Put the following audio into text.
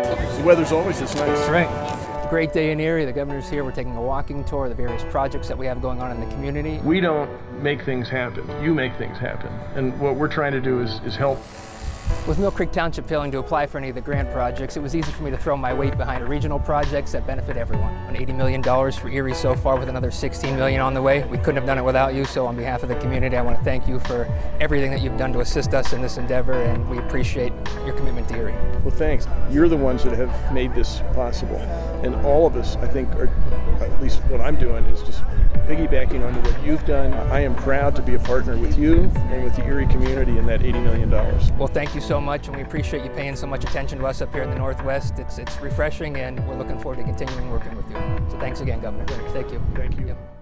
The weather's always this nice. That's right. Great day in Erie. The governor's here. We're taking a walking tour of the various projects that we have going on in the community. We don't make things happen. You make things happen. And what we're trying to do is help. With Mill Creek Township failing to apply for any of the grant projects, it was easy for me to throw my weight behind regional projects that benefit everyone. $80 million for Erie so far, with another $16 million on the way. We couldn't have done it without you, so on behalf of the community, I want to thank you for everything that you've done to assist us in this endeavor, and we appreciate your commitment to Erie. Well, thanks. You're the ones that have made this possible. And all of us, I think, are, at least what I'm doing, is just piggybacking onto what you've done. I am proud to be a partner with you and with the Erie community in that $80 million. Well, thank you so much, and we appreciate you paying so much attention to us up here in the Northwest. It's refreshing, and we're looking forward to continuing working with you. So thanks again, Governor. Thanks. Thank you. Thank you. Yep.